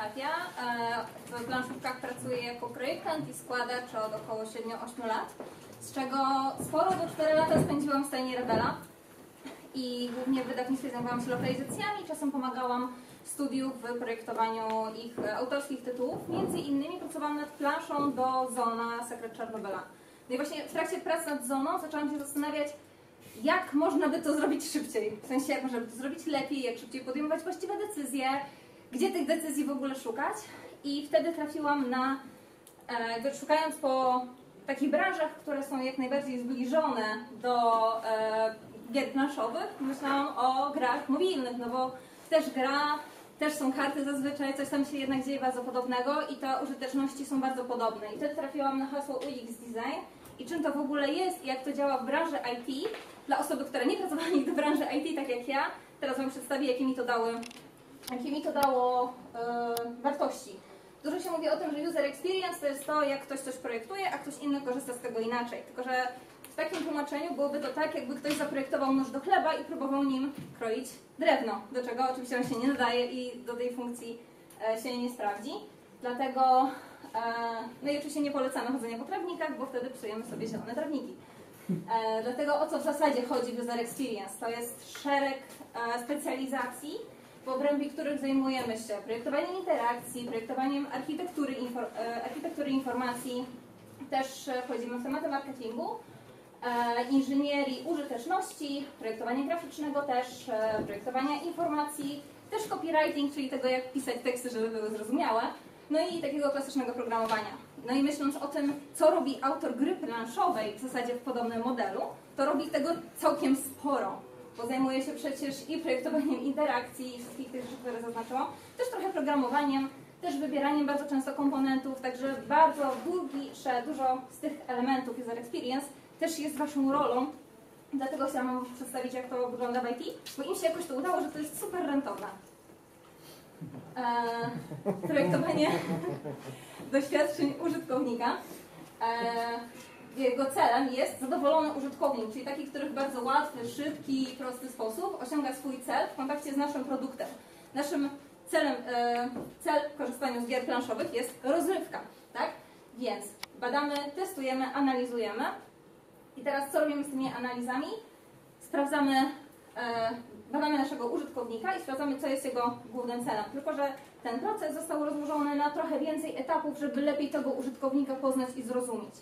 Katia. W planszówkach pracuję jako projektant i składacz od około 7-8 lat, z czego sporo, bo 4 lata spędziłam w stajni Rebela i głównie w wydawnictwie zajmowałam się lokalizacjami, czasem pomagałam studiów w projektowaniu ich autorskich tytułów. Między innymi pracowałam nad planszą do Zona Sekret Czarnobyla. No i właśnie w trakcie prac nad Zoną zaczęłam się zastanawiać, jak można by to zrobić szybciej. W sensie, jak można by to zrobić lepiej, jak szybciej podejmować właściwe decyzje, gdzie tych decyzji w ogóle szukać. I wtedy trafiłam na, szukając po takich branżach, które są jak najbardziej zbliżone do gier planszowych, myślałam o grach mobilnych, no bo też są karty zazwyczaj, coś tam się jednak dzieje bardzo podobnego i te użyteczności są bardzo podobne. I wtedy trafiłam na hasło UX Design i czym to w ogóle jest i jak to działa w branży IT. Dla osoby, które nie pracowały nigdy w branży IT, tak jak ja, teraz Wam przedstawię, jakie mi to dało wartości. Dużo się mówi o tym, że user experience to jest to, jak ktoś coś projektuje, a ktoś inny korzysta z tego inaczej. Tylko że w takim tłumaczeniu byłoby to tak, jakby ktoś zaprojektował nóż do chleba i próbował nim kroić drewno, do czego oczywiście on się nie nadaje i do tej funkcji się nie sprawdzi. Dlatego, no i oczywiście nie polecamy chodzenia po trawnikach, bo wtedy psujemy sobie zielone trawniki. Dlatego o co w zasadzie chodzi w user experience? To jest szereg specjalizacji, w obrębie których zajmujemy się projektowaniem interakcji, projektowaniem architektury informacji, też wchodzimy w tematy marketingu, inżynierii użyteczności, projektowania graficznego też, projektowania informacji, też copywriting, czyli tego, jak pisać teksty, żeby były zrozumiałe, no i takiego klasycznego programowania. No i myśląc o tym, co robi autor gry planszowej w zasadzie w podobnym modelu, to robi tego całkiem sporo, bo zajmuje się przecież i projektowaniem interakcji i wszystkich tych rzeczy, które zaznaczyłam, też trochę programowaniem, też wybieraniem bardzo często komponentów, także bardzo dużo z tych elementów user experience też jest Waszą rolą. Dlatego chciałam Wam przedstawić, jak to wygląda w IT, bo im się jakoś to udało, że to jest super rentowne. Projektowanie doświadczeń użytkownika. Jego celem jest zadowolony użytkownik, czyli taki, który w bardzo łatwy, szybki, prosty sposób osiąga swój cel w kontakcie z naszym produktem. Naszym celem, cel w korzystaniu z gier planszowych jest rozrywka, tak? Więc badamy, testujemy, analizujemy. I teraz co robimy z tymi analizami? Badamy naszego użytkownika i sprawdzamy, co jest jego głównym celem. Tylko że ten proces został rozłożony na trochę więcej etapów, żeby lepiej tego użytkownika poznać i zrozumieć.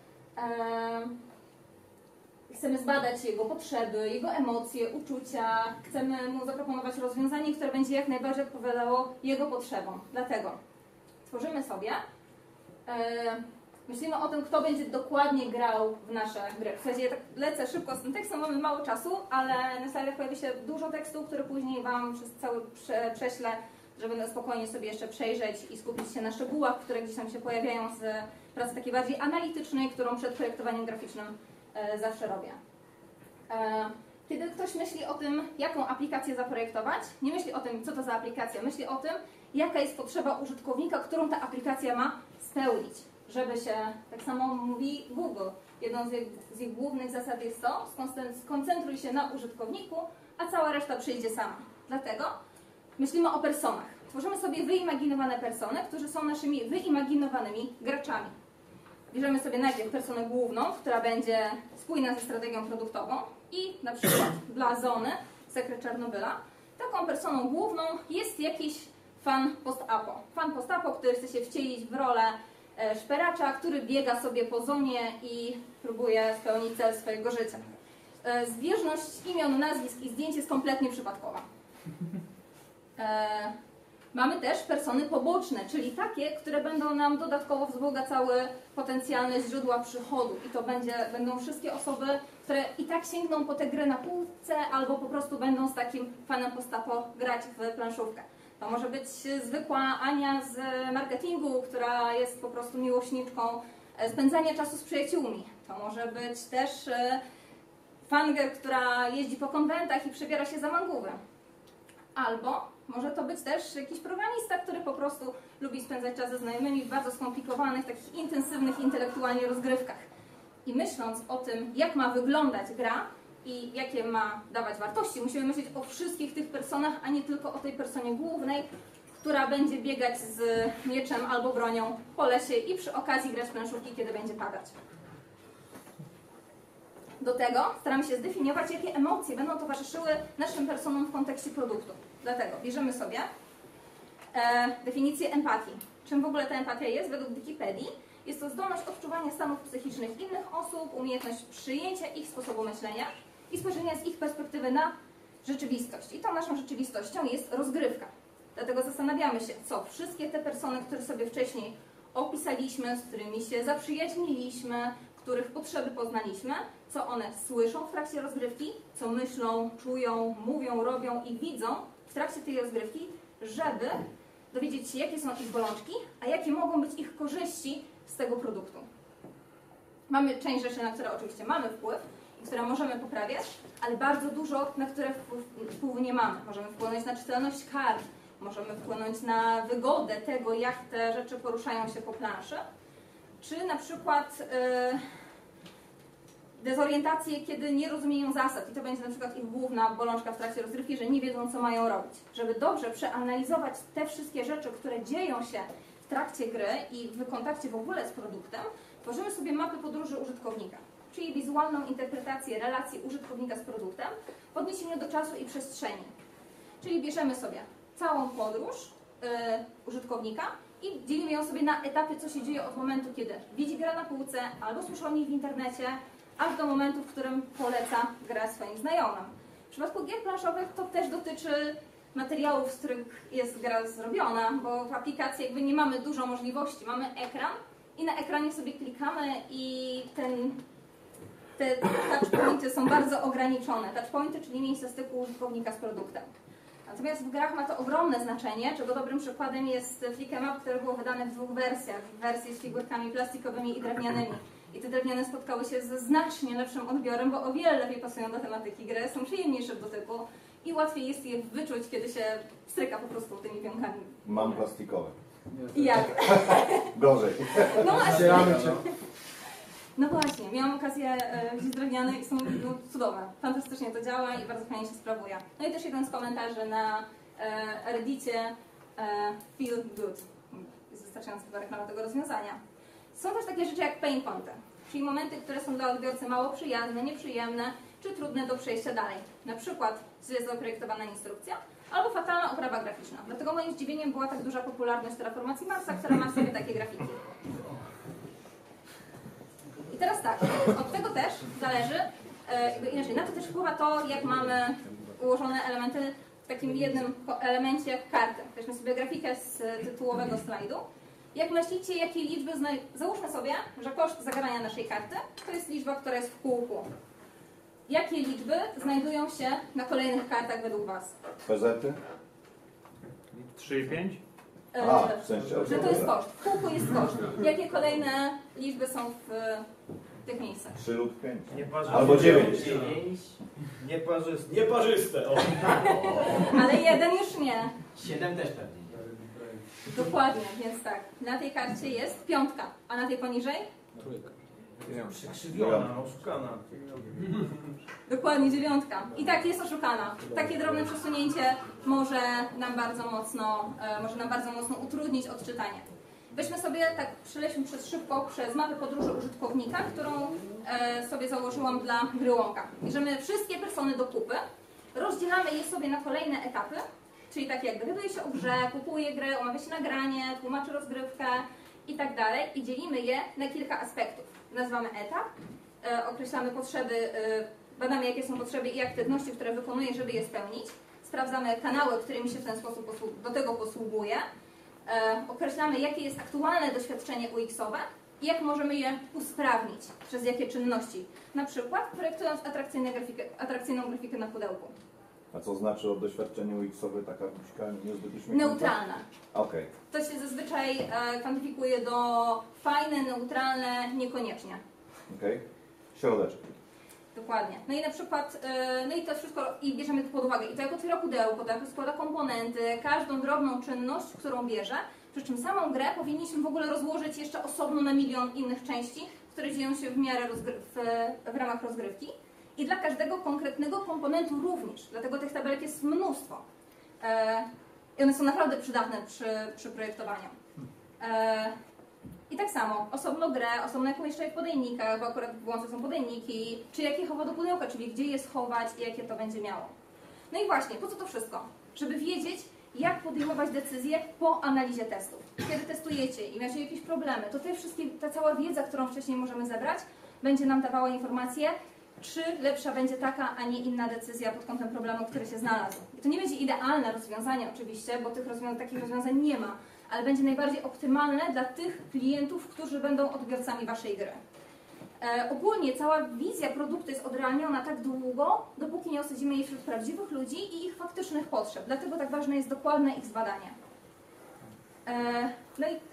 Chcemy zbadać jego potrzeby, jego emocje, uczucia. Chcemy mu zaproponować rozwiązanie, które będzie jak najbardziej odpowiadało jego potrzebom. Dlatego tworzymy sobie, myślimy o tym, kto będzie dokładnie grał w nasze gry. W zasadzie ja tak lecę szybko z tym tekstem, mamy mało czasu, ale na slajdach pojawi się dużo tekstu, który później Wam przez cały prześlę, żeby spokojnie sobie jeszcze przejrzeć i skupić się na szczegółach, które gdzieś tam się pojawiają z pracy takiej bardziej analitycznej, którą przed projektowaniem graficznym zawsze robię. Kiedy ktoś myśli o tym, jaką aplikację zaprojektować, nie myśli o tym, co to za aplikacja, myśli o tym, jaka jest potrzeba użytkownika, którą ta aplikacja ma spełnić. Żeby się, tak samo mówi Google, jedną z ich głównych zasad jest to, skoncentruj się na użytkowniku, a cała reszta przyjdzie sama. Dlatego myślimy o personach. Tworzymy sobie wyimaginowane persony, którzy są naszymi wyimaginowanymi graczami. Bierzemy sobie najpierw personę główną, która będzie spójna ze strategią produktową i na przykład dla Zony Sekret Czarnobyla taką personą główną jest jakiś fan post-apo. Fan post-apo, który chce się wcielić w rolę szperacza, który biega sobie po zonie i próbuje spełnić cel swojego życia. Zbieżność imion, nazwisk i zdjęć jest kompletnie przypadkowa. Mamy też persony poboczne, czyli takie, które będą nam dodatkowo wzbogacały potencjalne źródła przychodu. I to będą wszystkie osoby, które i tak sięgną po tę grę na półce, albo po prostu będą z takim fanem postapo grać w planszówkę. To może być zwykła Ania z marketingu, która jest po prostu miłośniczką spędzania czasu z przyjaciółmi. To może być też fanger, która jeździ po konwentach i przebiera się za mangówem. Albo może to być też jakiś programista, który po prostu lubi spędzać czas ze znajomymi w bardzo skomplikowanych, takich intensywnych intelektualnie rozgrywkach. I myśląc o tym, jak ma wyglądać gra i jakie ma dawać wartości, musimy myśleć o wszystkich tych personach, a nie tylko o tej personie głównej, która będzie biegać z mieczem albo bronią po lesie i przy okazji grać w planszówki, kiedy będzie padać. Do tego staramy się zdefiniować, jakie emocje będą towarzyszyły naszym personom w kontekście produktu. Dlatego bierzemy sobie definicję empatii. Czym w ogóle ta empatia jest? Według Wikipedii jest to zdolność odczuwania stanów psychicznych innych osób, umiejętność przyjęcia ich sposobu myślenia i spojrzenia z ich perspektywy na rzeczywistość. I tą naszą rzeczywistością jest rozgrywka. Dlatego zastanawiamy się, co wszystkie te persony, które sobie wcześniej opisaliśmy, z którymi się zaprzyjaźniliśmy, których potrzeby poznaliśmy, co one słyszą w trakcie rozgrywki, co myślą, czują, mówią, robią i widzą w trakcie tej rozgrywki, żeby dowiedzieć się, jakie są ich bolączki, a jakie mogą być ich korzyści z tego produktu. Mamy część rzeczy, na które oczywiście mamy wpływ i które możemy poprawiać, ale bardzo dużo, na które wpływu nie mamy. Możemy wpłynąć na czytelność kart, możemy wpłynąć na wygodę tego, jak te rzeczy poruszają się po planszy, czy na przykład dezorientację, kiedy nie rozumieją zasad i to będzie na przykład ich główna bolączka w trakcie rozgrywki, że nie wiedzą, co mają robić. Żeby dobrze przeanalizować te wszystkie rzeczy, które dzieją się w trakcie gry i w kontakcie w ogóle z produktem, tworzymy sobie mapy podróży użytkownika, czyli wizualną interpretację relacji użytkownika z produktem w odniesieniu do czasu i przestrzeni. Czyli bierzemy sobie całą podróż użytkownika i dzielimy ją sobie na etapy, co się dzieje od momentu, kiedy widzi grę na półce albo słyszy o niej w internecie, aż do momentu, w którym poleca grę swoim znajomym. W przypadku gier planszowych to też dotyczy materiałów, z których jest gra zrobiona, bo w aplikacji jakby nie mamy dużo możliwości. Mamy ekran i na ekranie sobie klikamy i te touchpointy są bardzo ograniczone. Touchpointy, czyli miejsce styku użytkownika z produktem. Natomiast w grach ma to ogromne znaczenie, czego dobrym przykładem jest Flick 'em Up, które było wydane w dwóch wersjach. Wersje z figurkami plastikowymi i drewnianymi. I te drewniane spotkały się ze znacznie lepszym odbiorem, bo o wiele lepiej pasują do tematyki gry, są przyjemniejsze w dotyku i łatwiej jest je wyczuć, kiedy się stryka po prostu tymi pionkami. Mam plastikowe. I jak? Gorzej. No właśnie. No właśnie, miałam okazję wziąć drewniane i są cudowne. Fantastycznie to działa i bardzo fajnie się sprawuje. No i też jeden z komentarzy na Reddicie Feel Good. Jest wystarczająca chyba reklama tego rozwiązania. Są też takie rzeczy jak pain pointy, czyli momenty, które są dla odbiorcy mało przyjazne, nieprzyjemne czy trudne do przejścia dalej. Na przykład źle zaprojektowana instrukcja albo fatalna oprawa graficzna. Dlatego moim zdziwieniem była tak duża popularność Terraformacji Marsa, która ma w sobie takie grafiki. I teraz tak, od tego też zależy, inaczej, na to też wpływa to, jak mamy ułożone elementy w takim jednym elemencie karty. Weźmy sobie grafikę z tytułowego slajdu. Jak myślicie, jakie liczby, załóżmy sobie, że koszt zagrania naszej karty to jest liczba, która jest w kółku. Jakie liczby znajdują się na kolejnych kartach według Was? Pezety? 3 i 5? W sensie że to jest koszt. W kółku jest koszt. Jakie kolejne liczby są w tych miejscach? 3 lub 5. Nieparzyste. Albo 9. Nieparzyste. Nieparzyste, o. Ale jeden już nie. 7 też pewnie. Dokładnie, więc tak. Na tej karcie jest piątka, a na tej poniżej? Przekrzywiona, oszukana. Dokładnie, dziewiątka. I tak, jest oszukana. Takie drobne przesunięcie może nam bardzo mocno utrudnić odczytanie. Weźmy sobie, tak przeleśmy szybko przez mapę podróży użytkownika, którą sobie założyłam dla gry Łąka. Bierzemy wszystkie persony do kupy, rozdzielamy je sobie na kolejne etapy, czyli takie jak dowiaduje się o grze, kupuje grę, umawia się na granie, tłumaczy rozgrywkę i tak dalej i dzielimy je na kilka aspektów. Nazywamy etap, określamy potrzeby, badamy jakie są potrzeby i aktywności, które wykonuje, żeby je spełnić. Sprawdzamy kanały, którymi się w ten sposób do tego posługuje. Określamy jakie jest aktualne doświadczenie UX-owe i jak możemy je usprawnić, przez jakie czynności. Na przykład projektując atrakcyjną grafikę na pudełku. A co znaczy o doświadczeniu UX-owe taka buźka niezbyt uśmiechnięta? Neutralna. Okej. To się zazwyczaj kwantyfikuje do fajne, neutralne, niekoniecznie. Okej. Środeczek. Dokładnie. No i na przykład, no i to wszystko i bierzemy to pod uwagę. I to jak otwiera pudełko, to jak składa komponenty, każdą drobną czynność, którą bierze. Przy czym samą grę powinniśmy w ogóle rozłożyć jeszcze osobno na milion innych części, które dzieją się w miarę w ramach rozgrywki. I dla każdego konkretnego komponentu również. Dlatego tych tabelek jest mnóstwo. I one są naprawdę przydatne przy projektowaniu. I tak samo, osobno grę, osobno jak umieszczać w podajnikach, bo akurat w łące są podajniki, czy jakie chowa do pudełka, czyli gdzie je schować i jakie to będzie miało. No i właśnie, po co to wszystko? Żeby wiedzieć, jak podejmować decyzje po analizie testów. Kiedy testujecie i macie jakieś problemy, to ta cała wiedza, którą wcześniej możemy zebrać, będzie nam dawała informację, czy lepsza będzie taka, a nie inna decyzja pod kątem problemu, który się znalazł. I to nie będzie idealne rozwiązanie oczywiście, bo takich rozwiązań nie ma, ale będzie najbardziej optymalne dla tych klientów, którzy będą odbiorcami waszej gry. Ogólnie cała wizja produktu jest odrealniona tak długo, dopóki nie osadzimy jej wśród prawdziwych ludzi i ich faktycznych potrzeb. Dlatego tak ważne jest dokładne ich zbadanie. No i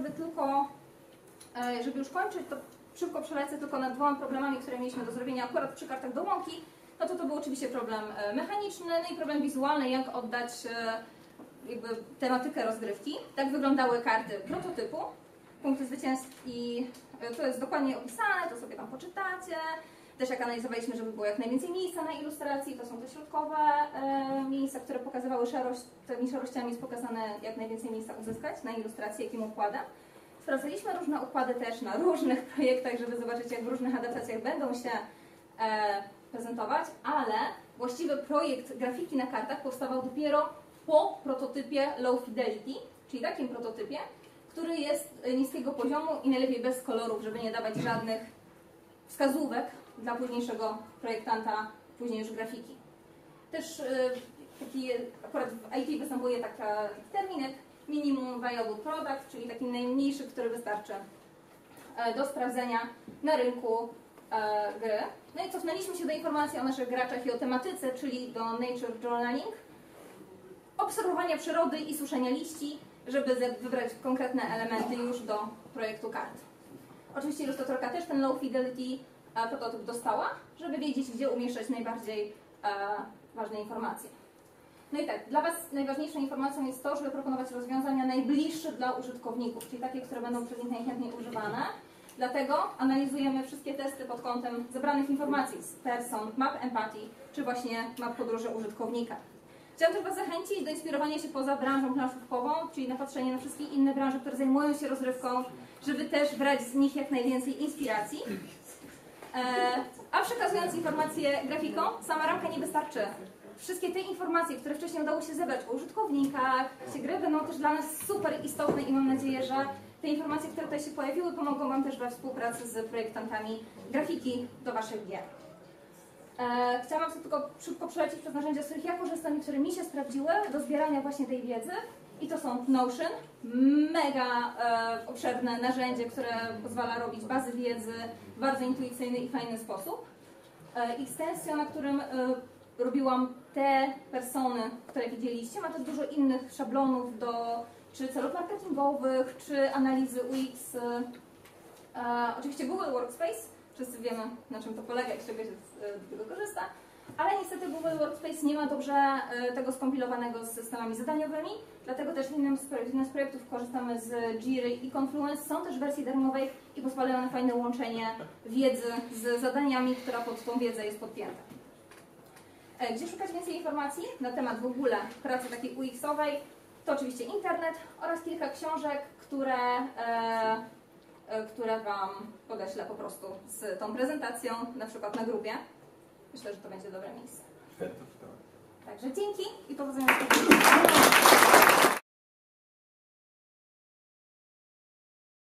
żeby już kończyć, to szybko przelecę tylko nad 2 problemami, które mieliśmy do zrobienia akurat przy kartach do łąki. No to był oczywiście problem mechaniczny, no i problem wizualny, jak oddać jakby tematykę rozgrywki. Tak wyglądały karty prototypu, punkty zwycięstw i to jest dokładnie opisane, to sobie tam poczytacie. Też jak analizowaliśmy, żeby było jak najwięcej miejsca na ilustracji, to są te środkowe miejsca, które pokazywały szarość, tymi szarościami jest pokazane jak najwięcej miejsca uzyskać na ilustracji, jakim układem. Sprawdzaliśmy różne układy też na różnych projektach, żeby zobaczyć, jak w różnych adaptacjach będą się prezentować, ale właściwy projekt grafiki na kartach powstawał dopiero po prototypie Low Fidelity, czyli takim prototypie, który jest niskiego poziomu i najlepiej bez kolorów, żeby nie dawać żadnych wskazówek dla późniejszego projektanta, później już grafiki. Też akurat w IT występuje taki terminek Minimum Viable Product, czyli taki najmniejszy, który wystarczy do sprawdzenia na rynku gry. No i cofnęliśmy się do informacji o naszych graczach i o tematyce, czyli do Nature Journaling, obserwowania przyrody i suszenia liści, żeby wybrać konkretne elementy już do projektu kart. Oczywiście ilustratorka też ten Low Fidelity prototyp dostała, żeby wiedzieć, gdzie umieszczać najbardziej ważne informacje. No i tak, dla Was najważniejszą informacją jest to, żeby proponować rozwiązania najbliższe dla użytkowników, czyli takie, które będą przez nich najchętniej używane. Dlatego analizujemy wszystkie testy pod kątem zebranych informacji z person, map empatii, czy właśnie map podróży użytkownika. Chciałam też Was zachęcić do inspirowania się poza branżą planszówkową, czyli na patrzenie na wszystkie inne branże, które zajmują się rozrywką, żeby też brać z nich jak najwięcej inspiracji. A przekazując informacje grafikom, sama ramka nie wystarczy. Wszystkie te informacje, które wcześniej udało się zebrać o użytkownikach, gry będą też dla nas super istotne i mam nadzieję, że te informacje, które tutaj się pojawiły, pomogą Wam też we współpracy z projektantami grafiki do Waszych gier. Chciałam sobie tylko szybko przelecieć przez narzędzia, z których ja korzystam i które mi się sprawdziły do zbierania właśnie tej wiedzy. I to są Notion, mega obszerne narzędzie, które pozwala robić bazy wiedzy w bardzo intuicyjny i fajny sposób. Extensio, na którym robiłam te persony, które widzieliście. Ma też dużo innych szablonów czy celów marketingowych, czy analizy UX. Oczywiście Google Workspace. Wszyscy wiemy, na czym to polega i z czego się z tego korzysta. Ale niestety Google Workspace nie ma dobrze tego skompilowanego z systemami zadaniowymi, dlatego też w innym z projektów korzystamy z Jiry i Confluence. Są też w wersji darmowej i pozwalają na fajne łączenie wiedzy z zadaniami, która pod tą wiedzę jest podpięta. Gdzie szukać więcej informacji na temat w ogóle pracy takiej UX-owej? To oczywiście internet oraz kilka książek, które Wam podeślę po prostu z tą prezentacją, na przykład na grupie. Myślę, że to będzie dobre miejsce. Świetnie. Także dzięki i powodzenia.